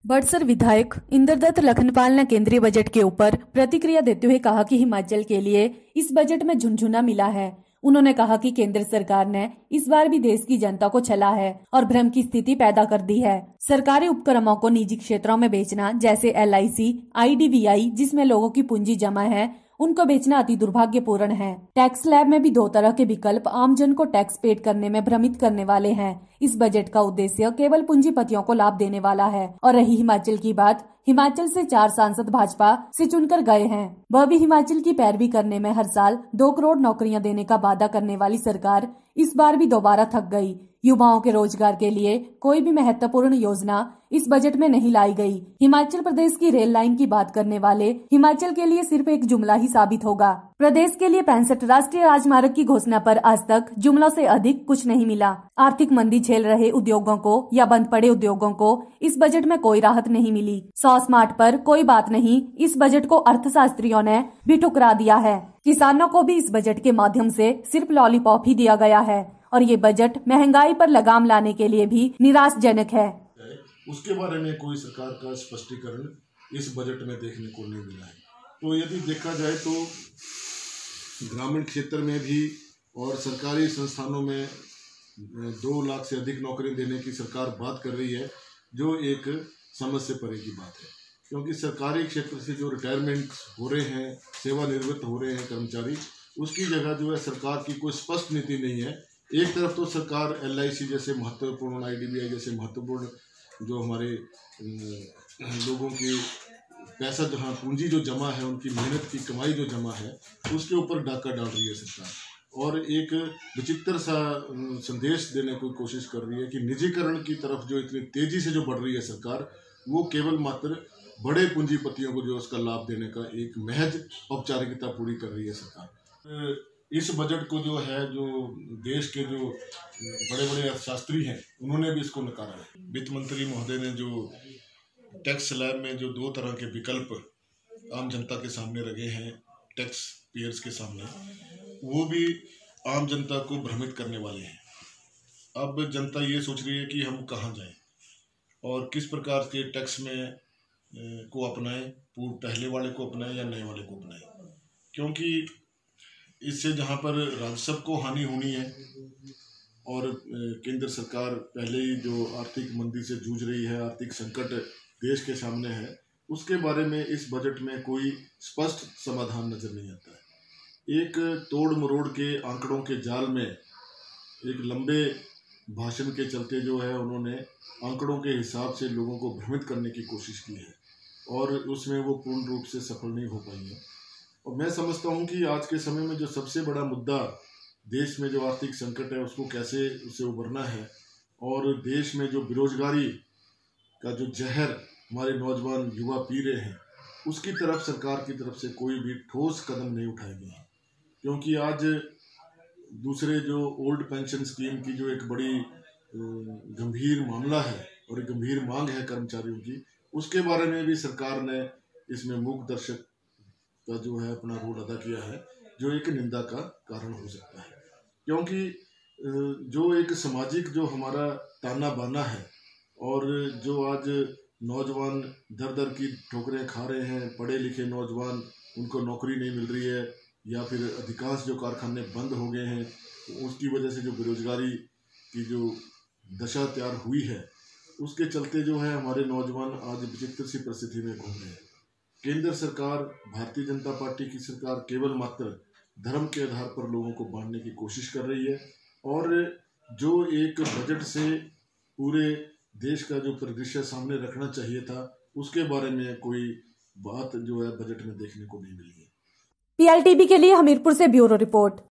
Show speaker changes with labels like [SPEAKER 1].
[SPEAKER 1] बड़सर विधायक इंद्रदत्त लखनपाल ने केंद्रीय बजट के ऊपर प्रतिक्रिया देते हुए कहा कि हिमाचल के लिए इस बजट में झुनझुना मिला है। उन्होंने कहा कि केंद्र सरकार ने इस बार भी देश की जनता को छला है और भ्रम की स्थिति पैदा कर दी है। सरकारी उपक्रमों को निजी क्षेत्रों में बेचना, जैसे LIC, IDBI, जिसमें लोगों की पूंजी जमा है, उनको बेचना अति दुर्भाग्यपूर्ण है। टैक्स स्लैब में भी दो तरह के विकल्प आमजन को टैक्स पेड करने में भ्रमित करने वाले हैं। इस बजट का उद्देश्य केवल पूंजीपतियों को लाभ देने वाला है। और रही हिमाचल की बात, हिमाचल से 4 सांसद भाजपा से चुनकर गए हैं। वह भी हिमाचल की पैरवी करने में हर साल 2 करोड़ नौकरियां देने का वादा करने वाली सरकार इस बार भी दोबारा थक गई। युवाओं के रोजगार के लिए कोई भी महत्वपूर्ण योजना इस बजट में नहीं लाई गई। हिमाचल प्रदेश की रेल लाइन की बात करने वाले हिमाचल के लिए सिर्फ एक जुमला ही साबित होगा। प्रदेश के लिए 65 राष्ट्रीय राजमार्ग की घोषणा पर आज तक जुमलों से अधिक कुछ नहीं मिला। आर्थिक मंदी झेल रहे उद्योगों को या बंद पड़े उद्योगों को इस बजट में कोई राहत नहीं मिली। 100 स्मार्ट पर कोई बात नहीं, इस बजट को अर्थशास्त्रियों ने भी ठुकरा दिया है। किसानों को भी इस बजट के माध्यम से सिर्फ लॉलीपॉप ही दिया गया है और ये बजट महंगाई पर लगाम लाने के लिए भी निराशाजनक है।
[SPEAKER 2] उसके बारे में कोई सरकार का स्पष्टीकरण इस बजट में देखने को नहीं मिला है। तो यदि देखा जाए तो ग्रामीण क्षेत्र में भी और सरकारी संस्थानों में 2 लाख से अधिक नौकरी देने की सरकार बात कर रही है, जो एक समझ से परे की बात है। क्योंकि सरकारी क्षेत्र से जो रिटायरमेंट हो रहे हैं, सेवानिवृत्त हो रहे हैं कर्मचारी, उसकी जगह जो है सरकार की कोई स्पष्ट नीति नहीं है। एक तरफ तो सरकार LIC जैसे महत्वपूर्ण, IDBI जैसे महत्वपूर्ण जो हमारे लोगों की पैसा जहाँ पूंजी जो जमा है, उनकी मेहनत की कमाई जो जमा है, उसके ऊपर डाका डाल रही है सरकार। और एक विचित्र सा संदेश देने की कोशिश कर रही है कि निजीकरण की तरफ जो इतनी तेजी से जो बढ़ रही है सरकार, वो केवल मात्र बड़े पूंजीपतियों को जो उसका लाभ देने का एक महज औपचारिकता पूरी कर रही है सरकार। इस बजट को जो है, जो देश के जो बड़े बड़े अर्थशास्त्री हैं, उन्होंने भी इसको नकारा है। वित्त मंत्री महोदय ने जो टैक्स स्लैब में जो 2 तरह के विकल्प आम जनता के सामने रखे हैं, टैक्स पेयर्स के सामने, वो भी आम जनता को भ्रमित करने वाले हैं। अब जनता ये सोच रही है कि हम कहाँ जाएं और किस प्रकार के टैक्स में को अपनाएं, पहले वाले को अपनाएं या नए वाले को अपनाएं। क्योंकि इससे जहाँ पर राजस्व को हानि होनी है और केंद्र सरकार पहले ही जो आर्थिक मंदी से जूझ रही है, आर्थिक संकट देश के सामने है, उसके बारे में इस बजट में कोई स्पष्ट समाधान नजर नहीं आता है। एक तोड़ मरोड़ के आंकड़ों के जाल में, एक लंबे भाषण के चलते जो है उन्होंने आंकड़ों के हिसाब से लोगों को भ्रमित करने की कोशिश की है और उसमें वो पूर्ण रूप से सफल नहीं हो पाई है। और मैं समझता हूँ कि आज के समय में जो सबसे बड़ा मुद्दा देश में जो आर्थिक संकट है, उसको कैसे उससे उबरना है, और देश में जो बेरोजगारी का जो जहर हमारे नौजवान युवा पी रहे हैं, उसकी तरफ सरकार की तरफ से कोई भी ठोस कदम नहीं उठाए गए हैं। क्योंकि आज दूसरे जो ओल्ड पेंशन स्कीम की जो एक बड़ी गंभीर मामला है और एक गंभीर मांग है कर्मचारियों की, उसके बारे में भी सरकार ने इसमें मूक दर्शक का जो है अपना रोल अदा किया है, जो एक निंदा का कारण हो सकता है। क्योंकि जो एक सामाजिक जो हमारा ताना बाना है और जो आज नौजवान दर दर की ठोकरें खा रहे हैं, पढ़े लिखे नौजवान, उनको नौकरी नहीं मिल रही है या फिर अधिकांश जो कारखाने बंद हो गए हैं, तो उसकी वजह से जो बेरोजगारी की जो दशा तैयार हुई है, उसके चलते जो है हमारे नौजवान आज विचित्र सी परिस्थिति में घूम रहे हैं। केंद्र सरकार, भारतीय जनता पार्टी की सरकार केवल मात्र धर्म के आधार पर लोगों को बांटने की कोशिश कर रही है और जो एक बजट से पूरे देश का जो परिदृश्य सामने रखना चाहिए था, उसके बारे में कोई बात जो है बजट में देखने को नहीं मिली है।
[SPEAKER 1] PLTV के लिए हमीरपुर से ब्यूरो रिपोर्ट।